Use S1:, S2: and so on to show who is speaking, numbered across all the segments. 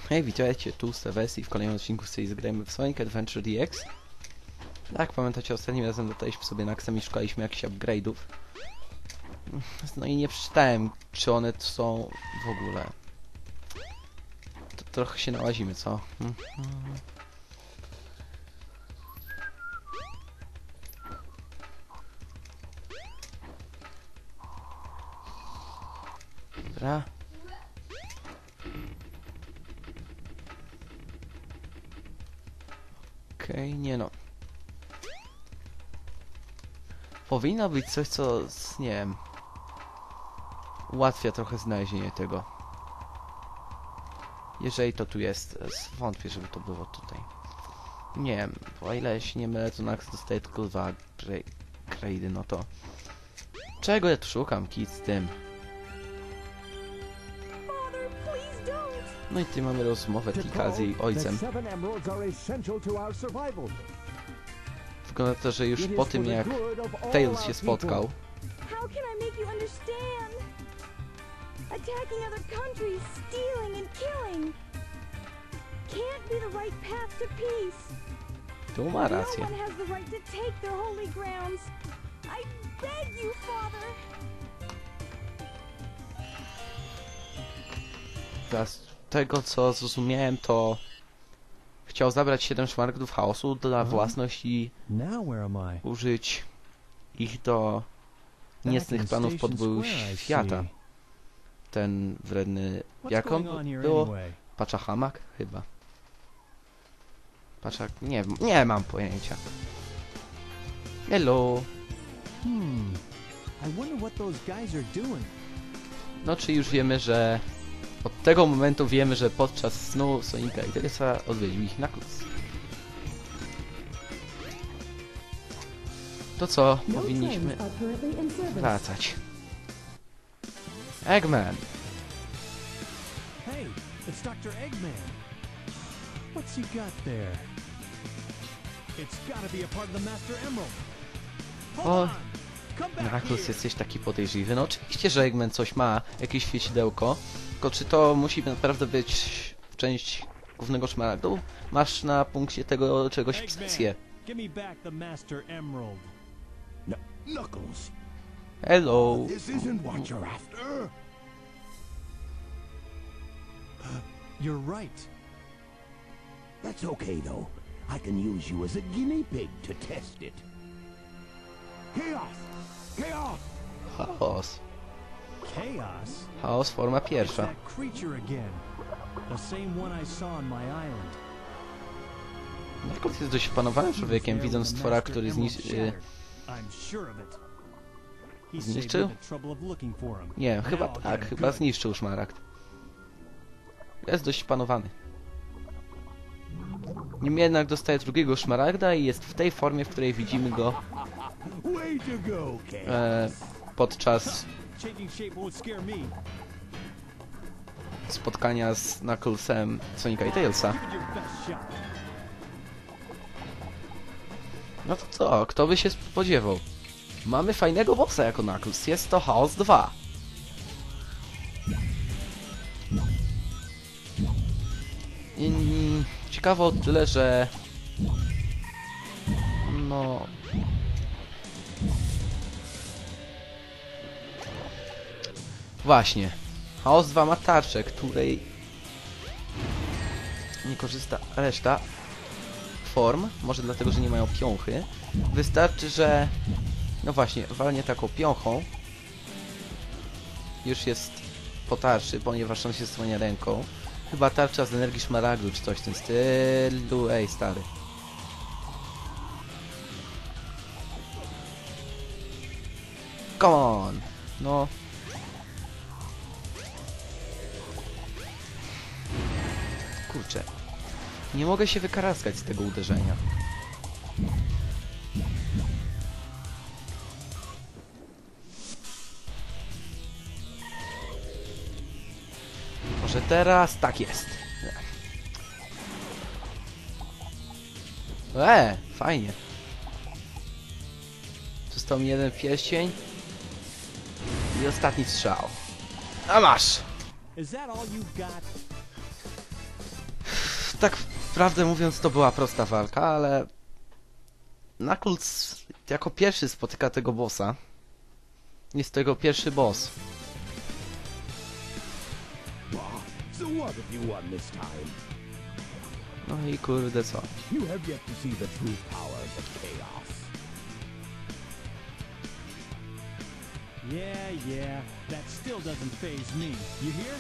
S1: Hej, witajcie, tu Stevesi w kolejnym odcinku z serii Zagrajmy w Sonic Adventure DX. Jak pamiętacie, ostatnim razem lataliśmy sobie na Axem i szukaliśmy jakichś upgrade'ów. No i nie przeczytałem, czy one są w ogóle. To trochę się nałazimy, co? Dobra. Okej, nie no. Powinno być coś, co, nie wiem, ułatwia trochę znalezienie tego. Jeżeli to tu jest, wątpię, żeby to było tutaj. Nie wiem, bo o ile się nie mylę, to Nax dostaje tylko 2 grade'y, no to... Czego ja tu szukam, kit z tym? No i tutaj mamy rozmowę Tika z jej ojcem. Wygląda to, że już po tym jak Tails się spotkał, to ma rację. Teraz tego co zrozumiałem, to chciał zabrać 7 szmaragdów chaosu dla własności i użyć ich do niecnych planów podboju świata. Ten wredny... Jak on było? Paczahamak? Chyba. Paczak... Nie mam pojęcia. Hello. No czy już wiemy, że... Od tego momentu wiemy, że podczas snu Sonika i Tailsa odwiedził ich Knuckles. To co? Powinniśmy wracać. Eggman!
S2: Hey, it's Dr. Eggman. What's he got there? It's gotta be a part of the Master Emerald.
S1: O, Knuckles, jesteś taki podejrzliwy. No oczywiście, że Eggman coś ma, jakieś świecidełko. Tylko czy to musi naprawdę być część głównego szmaragdu? Masz na punkcie tego czegoś obsesję.
S2: Knuckles.
S1: Hello.
S2: This isn't what you're after. You're right. That's okay though. I can use you as a guinea pig to test it. Chaos! Chaos!
S1: Chaos.
S2: Chaos?
S1: Chaos, forma pierwsza.
S2: That creature again. The same one I saw on my island.
S1: Knuckles jest dość opanowanym człowiekiem, widząc stwora, który zniszczył? Nie, chyba tak, chyba zniszczył szmaragd. Jest dość opanowany. Niemniej jednak dostaje drugiego szmaragda i jest w tej formie, w której widzimy go podczas spotkania z Knucklesem, Sonika i Tailsa. No to co? Kto by się spodziewał? Mamy fajnego bossa jako Knuckles. Jest to Chaos 2. Ciekawe o tyle, że... No... Właśnie. Chaos 2 ma tarczę, której nie korzysta reszta form. Może dlatego, że nie mają piąchy. Wystarczy, że... No właśnie, walnie taką piąchą. Już jest po tarczy, ponieważ on się słania ręką. Chyba tarcza z energii szmaragdu, czy coś w tym stylu. Ej, stary. Come on! No... Kurczę. Nie mogę się wykaraskać z tego uderzenia. Może teraz? Tak jest. Fajnie. Został mi jeden pierścień. I ostatni strzał. A masz! Tak prawdę mówiąc to była prosta walka, ale Knuckles jako pierwszy spotyka tego bossa. Jest to jego pierwszy boss.
S2: So what if you won this time?
S1: No i kurde co?
S2: You have yet to see the true powers of chaos.
S3: Yeah, that still doesn't faze me. You hear?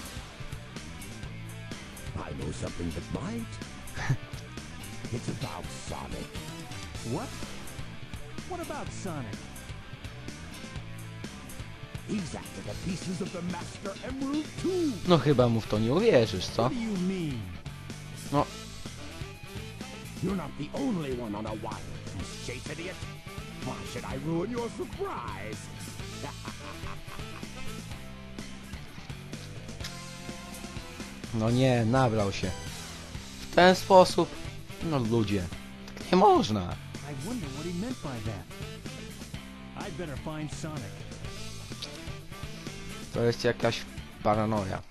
S2: I know something that might. It's about Sonic.
S3: What? What about Sonic?
S2: He's after the pieces of the Master Emerald too.
S1: No chyba mu w to nie uwierzysz, co?
S3: What do you mean?
S1: No,
S2: You're not the only one on a wild goose chase, idiot. Why should I ruin your surprise?
S1: no nie, nabrał się. W ten sposób? No ludzie, tak nie można.
S3: I wonder what he meant by that. I'd better find Sonic.
S1: To jest jakaś paranoja.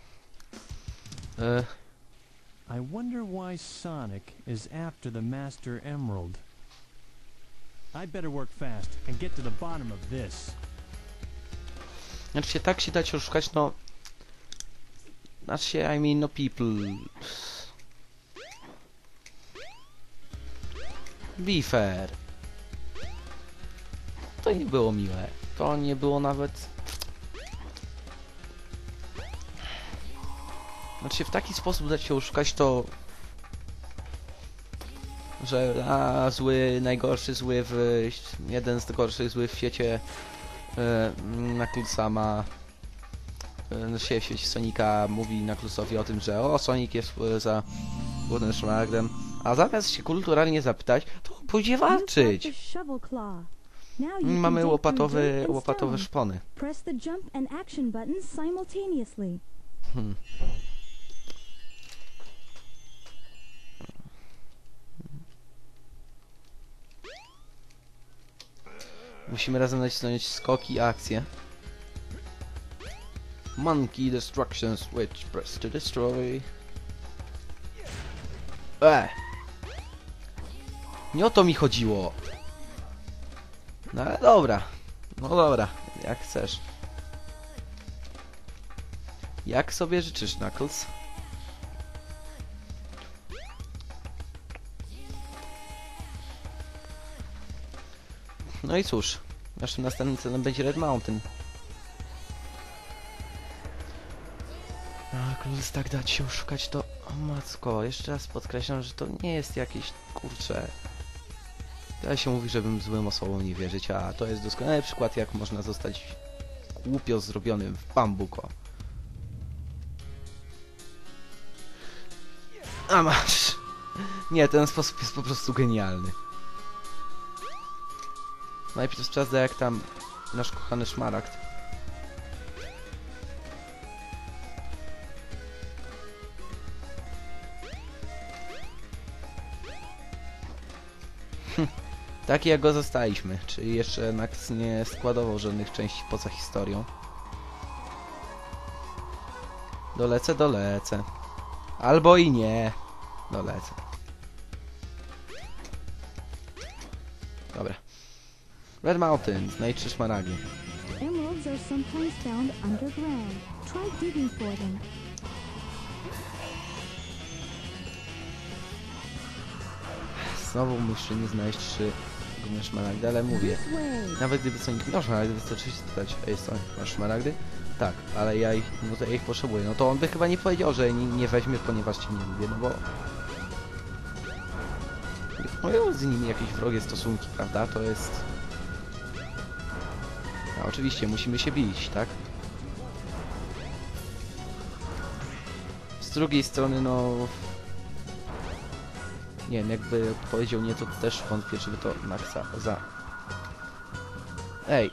S3: I wonder why Sonic is after the Master Emerald. I'd better work fast and get to the bottom of this.
S1: Znaczy się tak się dać oszukać, no... Znaczy się, I mean, no people... Be fair. To nie było miłe. To nie było nawet... Znaczy się w taki sposób dać się oszukać, to... Że zły, najgorszy zły w... Jeden z gorszych złych w świecie... Knucklesa ma... w świecie Sonika mówi Knucklesowi o tym, że o, Sonic jest za głównym szmaragdem, a zamiast się kulturalnie zapytać, to pójdzie walczyć. Mamy łopatowe szpony.
S4: Press the jump and action buttons simultaneously.
S1: Musimy razem nacisnąć skoki i akcje. Monkey Destruction Switch. Press to destroy. Nie o to mi chodziło. No ale dobra. No dobra, jak chcesz. Jak sobie życzysz, Knuckles? No i cóż, naszym następnym celem będzie Red Mountain. Knuckles, tak dać się oszukać, to... O matko, jeszcze raz podkreślam, że to nie jest jakieś... Kurcze... Tyle się mówi, żebym złym osobom nie wierzyć, a to jest doskonały przykład, jak można zostać głupio zrobionym w bambuko. A masz! Nie, ten sposób jest po prostu genialny. Najpierw sprawdzę, jak tam nasz kochany szmaragd. Taki jak go zostaliśmy, czyli jeszcze Max nie składował żadnych części poza historią. Dolecę. Albo i nie. Dolecę. Dobra. Red Mountain, znajdź 3 szmaragi.
S4: Emeralds are sometimes found underground. Try digging for them.
S1: Znowu musimy znaleźć 3 główne szmaragdy, ale mówię.
S4: This way.
S1: Nawet gdyby Sonic miał szmaragdy, wystarczy się spytać, ej Sonic, masz szmaragdy? Tak, ale ja ich, no to ja ich potrzebuję. No to on by chyba nie powiedział, że nie weźmie, ponieważ cię nie lubię, no bo... Mają z nimi jakieś wrogie stosunki, prawda? To jest... A oczywiście, musimy się bić, tak? Z drugiej strony, no... Nie wiem, jakby powiedział nie, to też wątpię, żeby to Maxa za... Ej!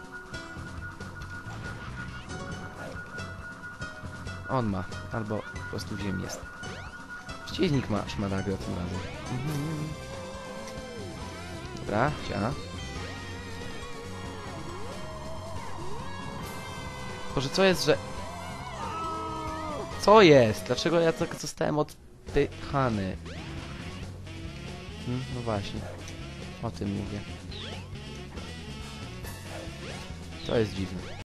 S1: On ma, albo po prostu w ziemi jest. Ścieźnik ma szmaragę o tym razem. Dobra, ciana. Boże, co jest, że... Co jest? Dlaczego ja tak zostałem od odpychany. No właśnie. O tym mówię. To jest dziwne.